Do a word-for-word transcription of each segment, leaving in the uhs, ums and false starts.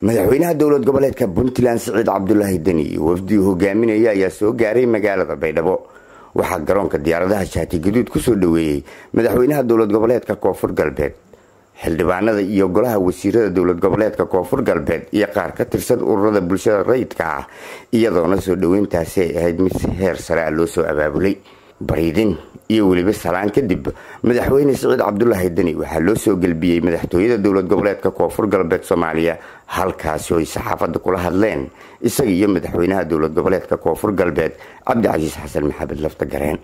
madaxweynaha dowlad goboleedka Puntland Siciid Cabdullaahi Deni wafdi hogaaminaya ayaa soo gaaray magaalada Baydhabo. waxaa garoonka diyaaradaha Shaati Gaduud ku soo dhaweeyay madaxweynaha dowlad goboleedka Koonfur Galbeed, xildhibaanada iyo golaha wasiirada dowlad goboleedka Koonfur Galbeed iyo qaar ka tirsan ururada bulshada rayidka ah, iyadoona soo dhaweyntaasi ay ahayd mid heer sare loo soo abaabulay. bariidin iyo waliba salaan kadib madaxweyne Siciid Cabdullaahi Deni waxaa loo soo galbiyay madaxtooyada dowlad goboleedka Koonfur Galbeed Soomaaliya, halkaas oo ay saxaafadda kula hadleen isaga iyo madaxweynaha dowlad goboleedka Koonfur Galbeed Cabdicasiis Xasan Maxamed Lafta Gareen.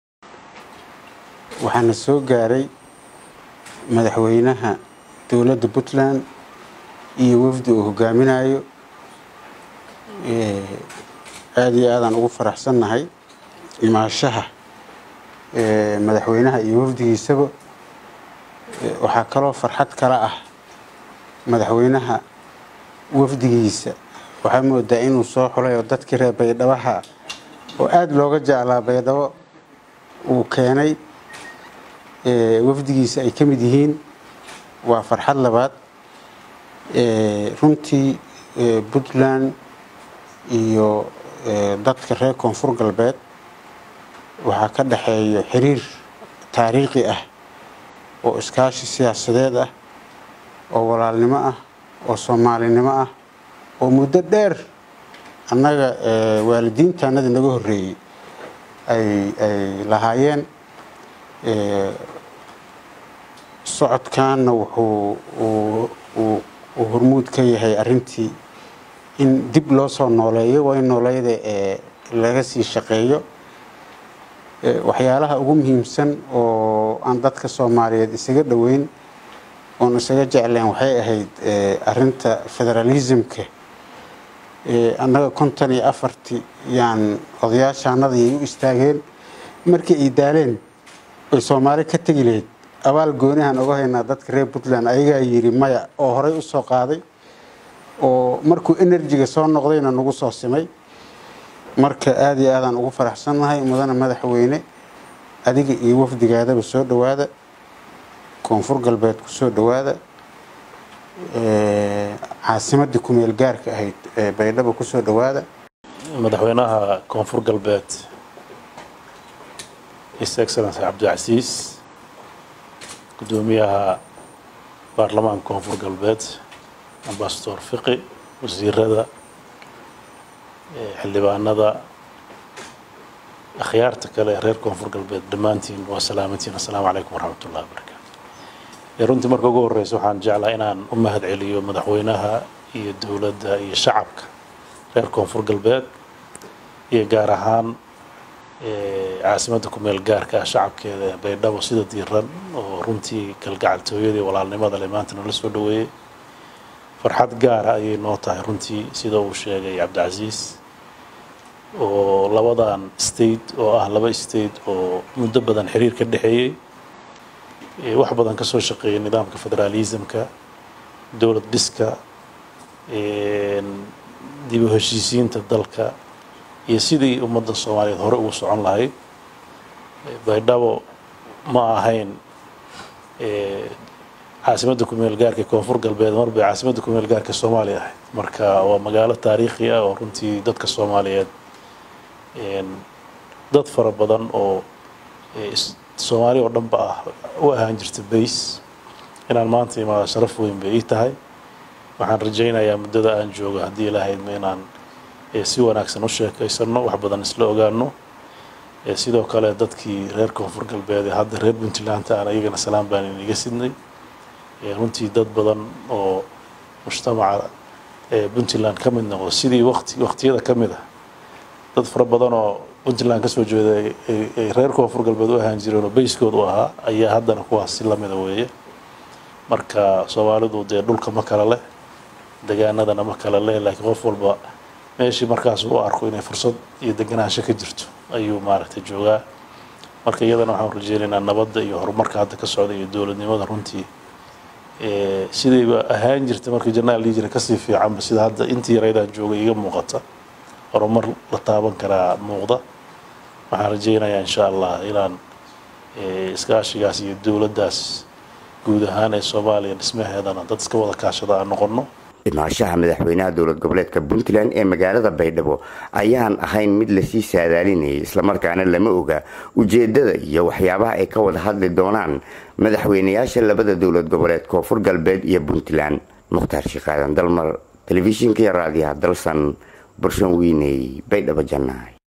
waxaana soo gaaray madaxweynaha dowladda Puntland iyo wafdi uu hogaaminayo ee aad iyo aad aan ugu faraxsanahay imaashaha ee madaxweynaha iyo wafdigiisaba. waxaa kaloo farxad kala ah madaxweynaha wafdigiisa waxaa moodaa inuu soo xulay oo dadkii reer Baydhabo oo aad looga jeclaa Baydhabo uu keenay ee wafdigiisa ay kamid yihiin. waa farxad labaad ee runtii Puntland iyo dadka reer Koonfur Galbeed waxaa ka dhaxeeyo xiriir taariikhi ah oo iskaashi siyaasadeed ah oo walaalnimo ah oo Soomaalinimo ah oo muddo dheer annaga waalidiintaanada naga horeeyay ay ay lahaayeen. ee socodkaana wuxuu uu hormuud ka yahay arintii in dib loo soo nooleeyo way nooleeyada ee laga sii shaqeeyo. waxyaalaha ugu muhiimsan oo aan dadka Soomaaliyeed isaga dhaweyn oo isaga jecleen waxay ahayd arinta federalismka. ee annaga konton iyo afartii yaan odayaashaanada ay u istaageen markii ay daaleen oo Soomaali ka tagi lahayd abaal goonihan uga haynaa dadka reer Puntland ayaga yiri maya oo horay u soo qaaday oo markuu energy-ga soo noqdayna nagu soo simay. marka aad iyo aad aan ugu faraxsanahay mudana madaxweyne adiga iyo wafdigaadaba soo dhawaada Koonfur Galbeed ku soo dhawaada ee caasimadda ku meel gaarka ahayd ee Baydhabo ku soo dhawaada. madaxweynaha Koonfur Galbeed His Excellency Cabdicasiis, gudoomiyaha baarlamaanka Koonfur Galbeed Ambassador Fiqi, wasiirada xildhibaanada akhyaarta kale reer Koonfur Galbeed dhamaantiin waa salaamantiin. assalaamu calaykum waraxmatullaahi wabarakaatuh. runtii marka ugu horeysa waxaan jeclaa inaan u mahad celiyo madaxweynaha iyo dowladda iyo shacabka reer Koonfur Galbeed iyo gaar ahaan caasimadda ku meel gaarka ah shacabkeeda Baydhabo sida diiran oo runtii kalgacaltooyada iyo walaalnimada leh maanta nala soo dhaweeyay. farxad gaar ah ayay noo tahay runtii sida uu sheegay Cabdicasiis oo labadan state oo ah laba state oo muddo badan xiriir ka dhaxeeyay ee wax badan ka soo shaqeeyay nidaamka federalismka, dowlad dhiska, ee dib u heshiisiinta dalka iyo sidii ummadda Soomaaliyeed hore ugu socon lahayd. Baydhabo ma ahayn ee caasimadda ku meel gaarka Koonfur Galbeed marba caasimadda ku meel gaarka Soomaaliya ahayd. marka waa magaalo taariikhi ah oo runtii dadka Soomaaliyeed ee dad fara badan oo Soomaaliya oo dhanba ah u ahaan jirtay base. inaan maanta imaado sharaf weyn bay ii tahay. waxaan rajaynayaa muddada aan joogo haddii Ilaahay ma inaan si wanaagsan u sheekaysano wax badan isla ogaano. sidoo kale dadkii reer Koonfur Galbeed hadda reer Puntland aan ayagana salaam baan inaga sidnay. runtii dad badan oo mujtamaca Puntland ka mid noqdo sidii waqti waqtiyada ka mid ah dad fara badan oo Puntland ka soo jeeday ee reer Koonfur Galbeed u ahaan jireen oo bayskoodu ahaa ayaa haddana kuwaas si la mid ah weeye. marka Soomaalidu dee dhulka ma kala leh, deegaanadana ma kala leh, laakiin qof walba meeshii markaas uu arko inay fursad iyo deganaansho ka jirto ayuu maaragtay joogaa. marka iyadana waxaan rajaynaynaa nabadda iyo horumarka hadda ka socda iyo dowladnimada runtii ee sidayba ahaan jirtay markii janaal liijira ka sii fiican sida hadda intii yareedaan joogay iga muuqata horumar la taaban karaa muuqda. waxaan rajaynayaa insha Allah inaan ee iskaashigaas iyo dowladdaas guud ahaan ee Soomaaliya dhismaheedana dad iska wada kaashada aan noqono. imaashaha madaxweynaha dowlad goboleedka puntland ee magaalada baydhabo ayaan ahayn mid lasii saadaalinayay islamarkaana lama oga ujeedada iyo waxyaabaha ay ka wada hadli doonaan madaxweynayaasha labada dowlad goboleed koonfur galbeed iyo puntland. mukhtaar shiqaadan dalmar telefishinka iyo raadiyaha dalsan burshan weyney baydhabo jannaay.